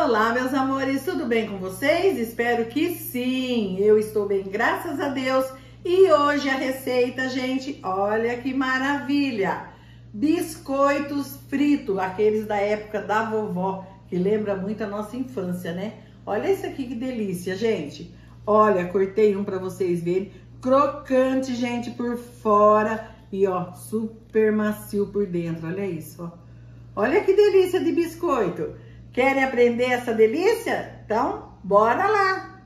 Olá, meus amores, tudo bem com vocês? Espero que sim, eu estou bem, graças a Deus. E hoje a receita, gente, olha que maravilha! Biscoitos fritos, aqueles da época da vovó, que lembra muito a nossa infância, né? Olha isso aqui que delícia, gente. Olha, cortei um para vocês verem. Crocante, gente, por fora e ó, super macio por dentro. Olha isso, ó. Olha que delícia de biscoito. Querem aprender essa delícia? Então, bora lá!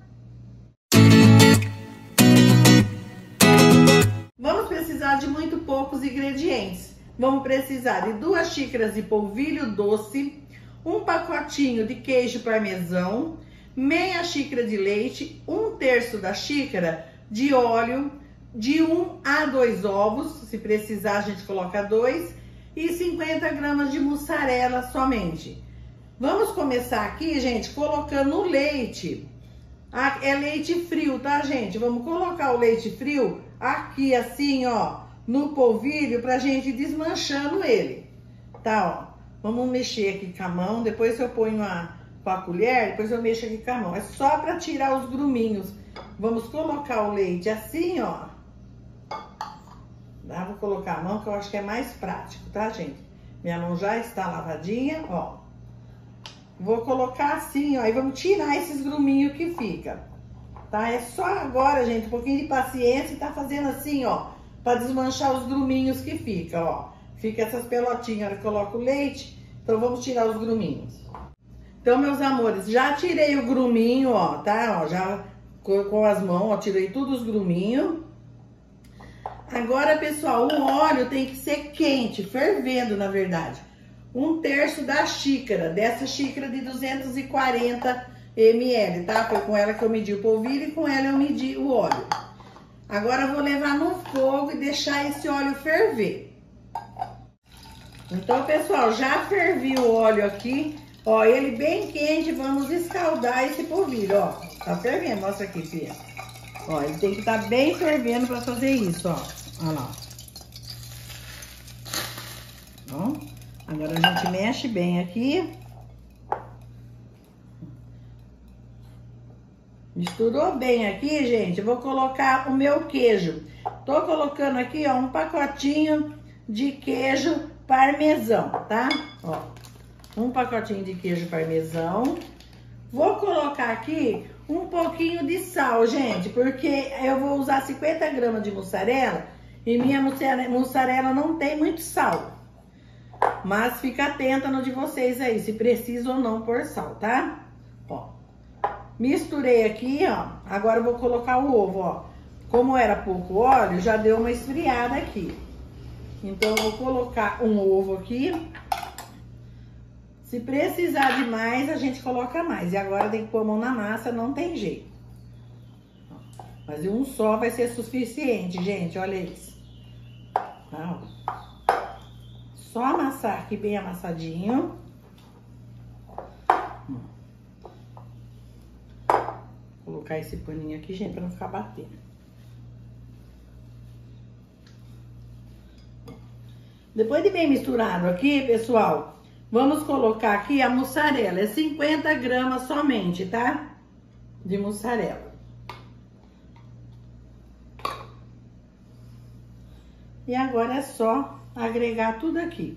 Vamos precisar de muito poucos ingredientes. Vamos precisar de 2 xícaras de polvilho doce, um pacotinho de queijo parmesão, meia xícara de leite, 1/3 da xícara de óleo, de 1 a 2 ovos, se precisar a gente coloca 2, e 50 gramas de mussarela somente. Vamos começar aqui, gente, colocando o leite. É leite frio, tá, gente? Vamos colocar o leite frio aqui, assim, ó, no polvilho, pra gente ir desmanchando ele, tá, ó. Vamos mexer aqui com a mão, depois eu ponho com a colher, depois eu mexo aqui com a mão. É só pra tirar os gruminhos. Vamos colocar o leite assim, ó. Tá? Vou colocar a mão, que eu acho que é mais prático, tá, gente? Minha mão já está lavadinha, ó. Vou colocar assim, ó, e vamos tirar esses gruminhos que fica, tá? É só agora, gente, um pouquinho de paciência e tá fazendo assim, ó, pra desmanchar os gruminhos que fica, ó. Fica essas pelotinhas, hora que coloco o leite, então vamos tirar os gruminhos. Então, meus amores, já tirei o gruminho, ó, tá? Ó, já com as mãos, ó, tirei todos os gruminhos. Agora, pessoal, o óleo tem que ser quente, fervendo, na verdade. 1/3 da xícara, dessa xícara de 240 ml, tá? Foi com ela que eu medi o polvilho e com ela eu medi o óleo. Agora eu vou levar no fogo e deixar esse óleo ferver. Então, pessoal, já fervi o óleo aqui, ó, ele bem quente, vamos escaldar esse polvilho, ó. Tá fervendo, mostra aqui, filha. Ó, ele tem que estar bem fervendo pra fazer isso, ó. Olha lá. Ó. Agora a gente mexe bem aqui. Misturou bem aqui, gente. Eu vou colocar o meu queijo. Tô colocando aqui, ó, um pacotinho de queijo parmesão, tá? Ó, um pacotinho de queijo parmesão. Vou colocar aqui um pouquinho de sal, gente, porque eu vou usar 50 gramas de mussarela e minha mussarela não tem muito sal. Mas fica atenta no de vocês aí, se precisa ou não pôr sal, tá? Ó, misturei aqui, ó. Agora eu vou colocar o ovo, ó. Como era pouco óleo, já deu uma esfriada aqui. Então eu vou colocar um ovo aqui. Se precisar de mais, a gente coloca mais. E agora tem que pôr a mão na massa, não tem jeito. Mas um só vai ser suficiente, gente, olha isso. Tá, ó. Só amassar aqui bem amassadinho. Vou colocar esse paninho aqui, gente, pra não ficar batendo. Depois de bem misturado aqui, pessoal, vamos colocar aqui a mussarela. É 50 gramas somente, tá? De mussarela. E agora é só agregar tudo aqui.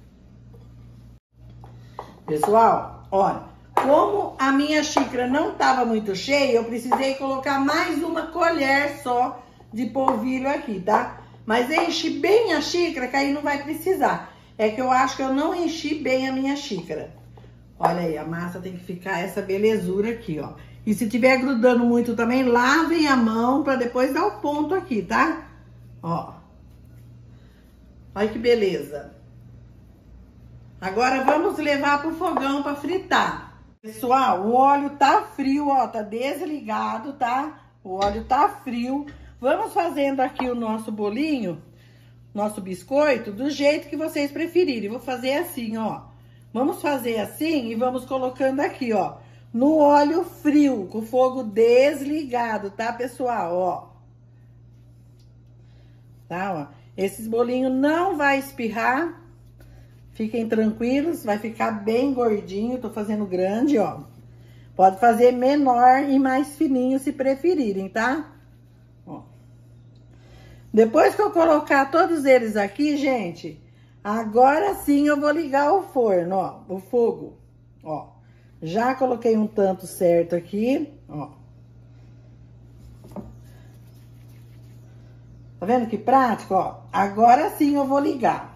Pessoal, olha, como a minha xícara não estava muito cheia, eu precisei colocar mais uma colher só de polvilho aqui, tá? Mas enchi bem a xícara, que aí não vai precisar. É que eu acho que eu não enchi bem a minha xícara. Olha aí, a massa tem que ficar essa belezura aqui, ó. E se tiver grudando muito também, lavem a mão pra depois dar o ponto aqui, tá? Ó. Olha que beleza. Agora vamos levar pro fogão para fritar. Pessoal, o óleo tá frio, ó, tá desligado, tá? O óleo tá frio. Vamos fazendo aqui o nosso bolinho, nosso biscoito, do jeito que vocês preferirem. Vou fazer assim, ó. Vamos fazer assim e vamos colocando aqui, ó, no óleo frio, com o fogo desligado, tá, pessoal? Ó. Tá, ó. Esses bolinhos não vai espirrar Fiquem tranquilos, vai ficar bem gordinho. Tô fazendo grande, ó. Pode fazer menor e mais fininho se preferirem, tá? Ó. Depois que eu colocar todos eles aqui, gente, agora sim eu vou ligar o forno, ó, o fogo, ó. Já coloquei um tanto certo aqui, ó. Tá vendo que prático, ó? Agora sim eu vou ligar.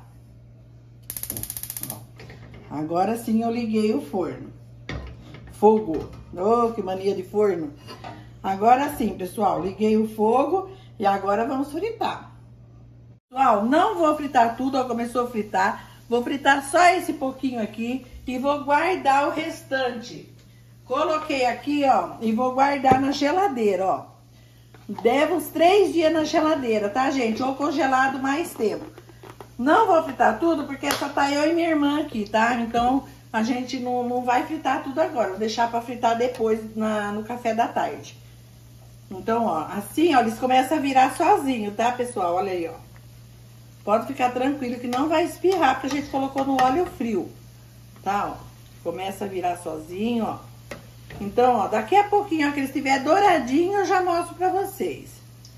Ó. Agora sim eu liguei o forno. Fogo. Oh, que mania de forno. Agora sim, pessoal, liguei o fogo e agora vamos fritar. Pessoal, não vou fritar tudo, ó, começou a fritar. Vou fritar só esse pouquinho aqui e vou guardar o restante. Coloquei aqui, ó, e vou guardar na geladeira, ó. Deve uns 3 dias na geladeira, tá, gente? Ou congelado mais tempo. Não vou fritar tudo porque só tá eu e minha irmã aqui, tá? Então, a gente não vai fritar tudo agora. Vou deixar pra fritar depois no café da tarde. Então, ó, assim, ó, eles começam a virar sozinho, tá, pessoal? Olha aí, ó. Pode ficar tranquilo que não vai espirrar, porque a gente colocou no óleo frio, tá, ó. Começa a virar sozinho, ó. Então, ó, daqui a pouquinho, ó, que ele estiver douradinho, eu já mostro pra vocês.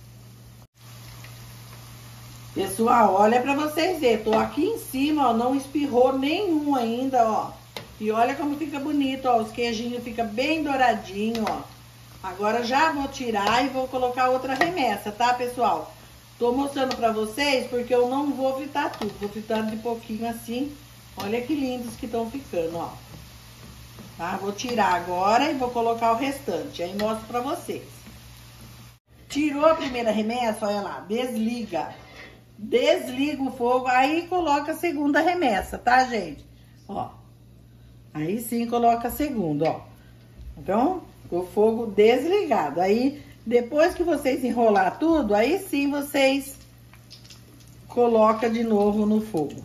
Pessoal, olha pra vocês verem, tô aqui em cima, ó, não espirrou nenhum ainda, ó. E olha como fica bonito, ó, os queijinhos ficam bem douradinho, ó. Agora já vou tirar e vou colocar outra remessa, tá, pessoal? Tô mostrando pra vocês porque eu não vou fritar tudo, vou fritando de pouquinho assim. Olha que lindos que estão ficando, ó. Tá? Vou tirar agora e vou colocar o restante, aí mostro pra vocês. Tirou a primeira remessa, olha lá, desliga. Desliga o fogo, aí coloca a segunda remessa, tá, gente? Ó, aí sim coloca a segunda, ó. Então, o fogo desligado. Aí, depois que vocês enrolar tudo, aí sim vocês colocam de novo no fogo.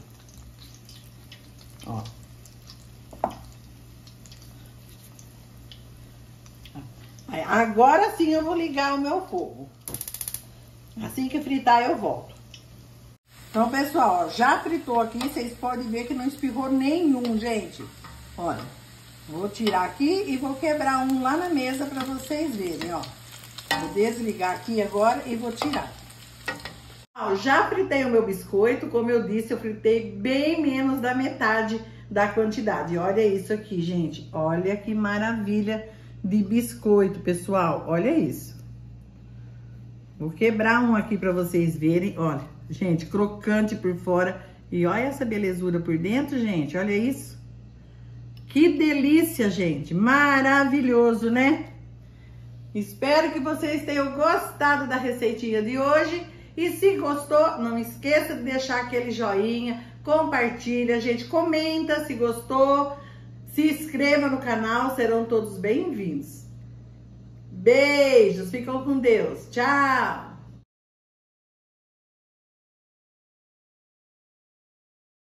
Ó. Agora sim eu vou ligar o meu fogo. Assim que fritar eu volto. Então, pessoal, ó, já fritou aqui, vocês podem ver que não espirrou nenhum, gente. Olha, vou tirar aqui e vou quebrar um lá na mesa pra vocês verem, ó. Vou desligar aqui agora e vou tirar. Ó, já fritei o meu biscoito, como eu disse, eu fritei bem menos da metade da quantidade. Olha isso aqui, gente, olha que maravilha de biscoito, pessoal, olha isso. Vou quebrar um aqui pra vocês verem, olha, gente, crocante por fora e olha essa belezura por dentro, gente, olha isso. Que delícia, gente, maravilhoso, né? Espero que vocês tenham gostado da receitinha de hoje e se gostou, não esqueça de deixar aquele joinha, compartilha, gente, comenta se gostou. Se inscreva no canal, serão todos bem-vindos. Beijos, ficam com Deus. Tchau!